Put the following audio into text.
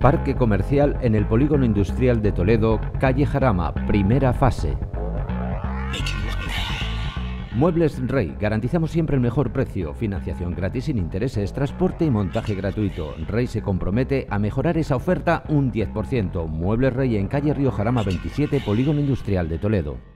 Parque comercial en el Polígono Industrial de Toledo, calle Jarama, primera fase. Muebles Rey, garantizamos siempre el mejor precio, financiación gratis sin intereses, transporte y montaje gratuito. Rey se compromete a mejorar esa oferta un 10%. Muebles Rey en calle Río Jarama 27, Polígono Industrial de Toledo.